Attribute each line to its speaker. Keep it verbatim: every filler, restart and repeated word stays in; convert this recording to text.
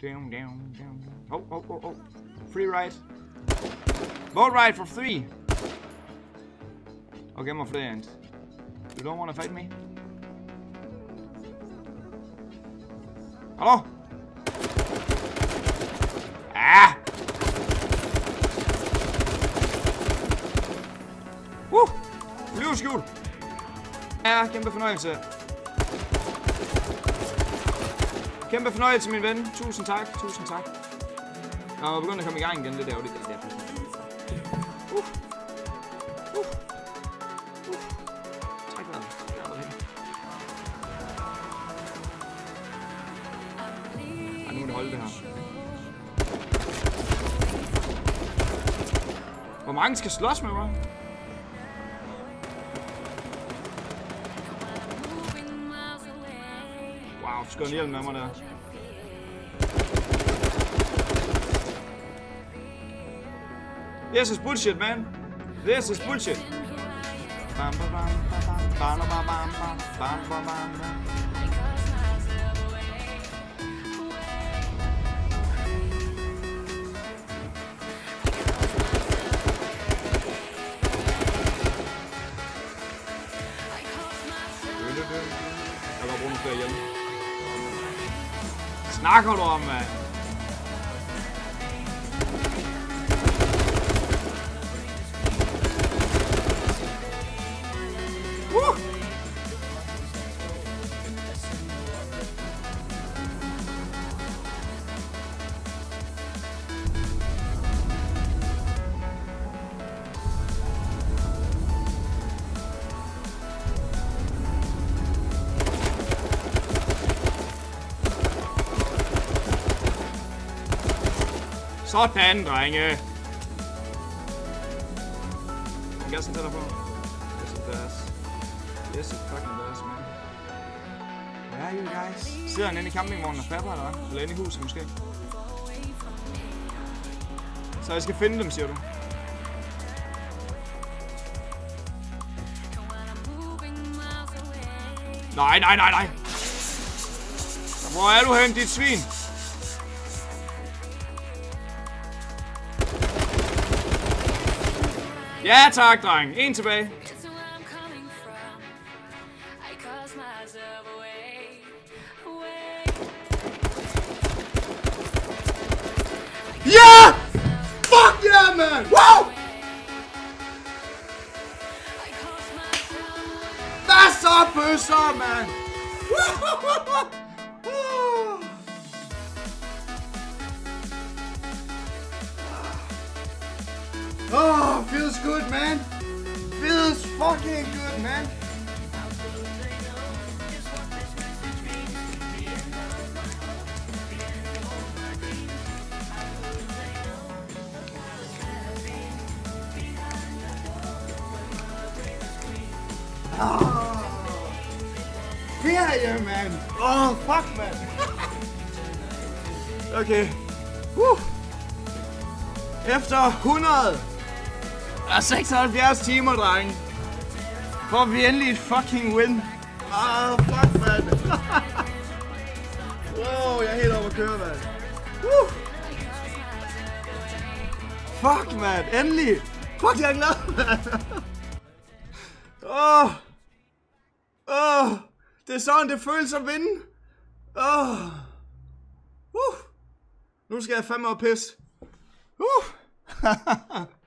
Speaker 1: Down, down, down. Oh, oh, oh, oh. Free ride. Boat ride for three. Okay, my friend. You don't want to fight me? Hallo? Ah! Uh! Flyveskjul! Ja, kæmpe fornøjelse. Kæmpe fornøjelse, min ven. Tusind tak, tusind tak. Nå, jeg er begyndt at komme i gang igen, det der. Det der, det der. Uh! Uh! Uh! Træk vejret. Ej, nu må det holde det her. Hvor mange skal slås med mig? Wow, skød en hjelm med mig der. This is bullshit, man. This is bullshit. Bam, bam, bam, bam, bam, bam, bam, bam, bam, bam. Jeg går bruge flere hjelm. Snakker du om, mand? Uh! Sådan, drenge! Gassen til dig på. Yes, it does. Yes, it fucking does, man. Where are you guys? Sidder han inde i campingvognen og fapper, eller hvad? Eller inde i huset, måske? Så jeg skal finde dem, siger du? Nej, nej, nej, nej! Hvor er du hen, dit svin? Ja tak, dreng. En tilbage. Ja! Fuck yeah, man! Wow! Hvad så, bøsser, man? Oh, feels good, man. Feels fucking good, man. Oh, yeah, man. Oh, fuck, man. Okay. Woo. Efter hundrede og seksoghalvfjerds timer, drenge, får vi endelig et fucking win. Ah, oh, fuck, man. Wow, jeg er helt oppe at køre, man. Woo. Fuck, man. Endelig. Fuck, jeg er glad, man. Åh. Oh. Åh. Oh. Det er sådan, det føles at vinde. Åh. Oh. Uh. Nu skal jeg fandme op pisse. Uh.